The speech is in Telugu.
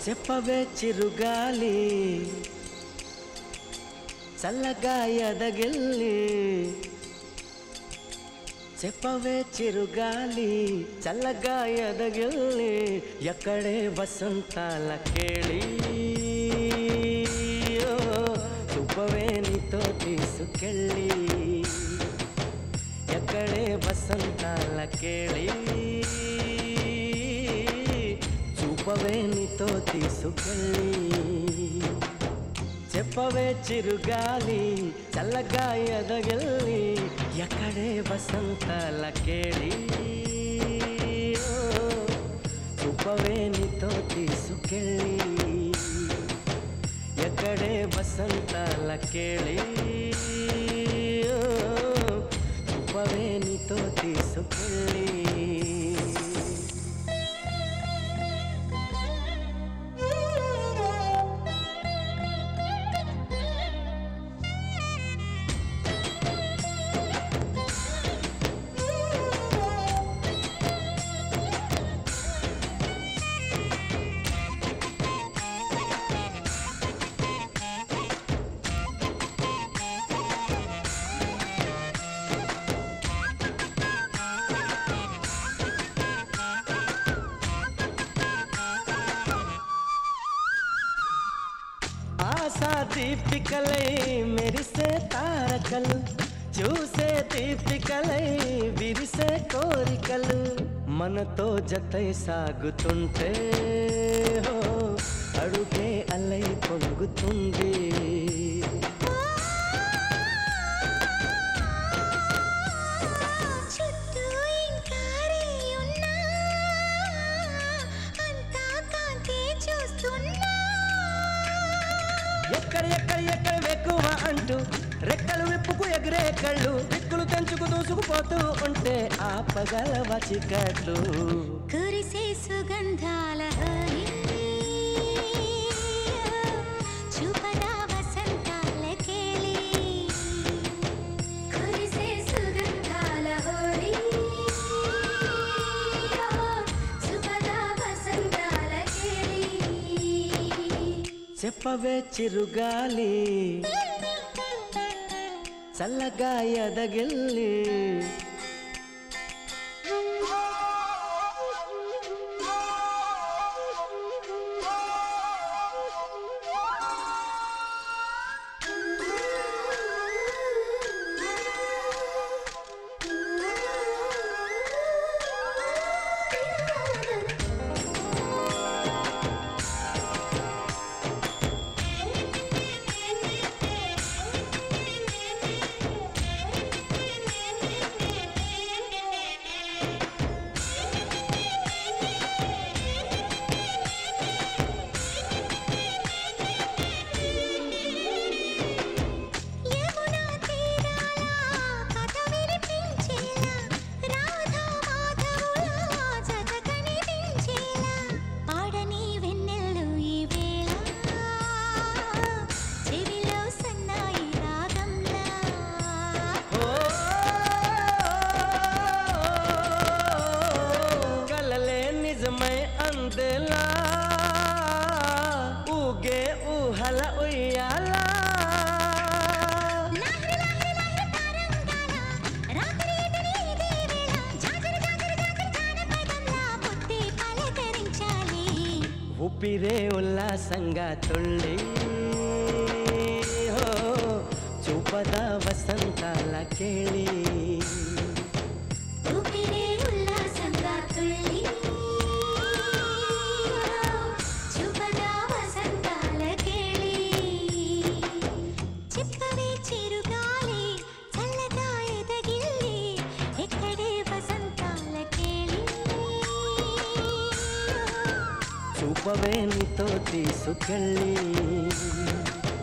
చెప్పవే చిరుగాలి చల్లగా ఎదగిల్లి చెప్పవే చిరుగాలి చల్లగా ఎదగిల్లి ఎక్కడే వసంతాల కేళి చూపవే నీతో తీసుకెళ్ళి ఎక్కడే వసంతాల కేళి చూపవే నీతో తీసుకెళ్ళి చెప్పవే చిరుగాలి చల్లగా ఎదగిల్లి ఎక్కడే వసంతాల కేళి చూపవే నీతో తీసుకెళ్ళి ఎక్కడే వసంతాల కేళి చూపవే నీతో తీసుకెళ్ళి ఆశా దీపికలై మెరిసే తారకలు చూసే దీపికలై విరిసే కోరికలు మనతో జతై సాగుతుంటే అడుగే అలై పొంగుతుంది ఎక్కడ ఎక్కడ ఎక్కడ ఎక్కువ అంటూ రెక్కలు విప్పుకు ఎగిరే కళ్ళు దిక్కులు తెంచుకు దూసుకుపోతూ ఉంటే ఆ పగల వచికట్లు కురిసే సుగంధాల చూపదా వసంతాల కేళి కురిసే సుగంధాల హోలీ చూపదా వసంతాల కేళి చెప్పవే చిరుగాలి చల్లగా ఎదగిల్లి అందేలా ఊగే ఊహల ఉయ్యాలా ఊపిరే ఉల్లాసంగా తుళ్ళి చూపదా వసంతాల కేళి చూపవే నీతో తీసుకెళ్ళి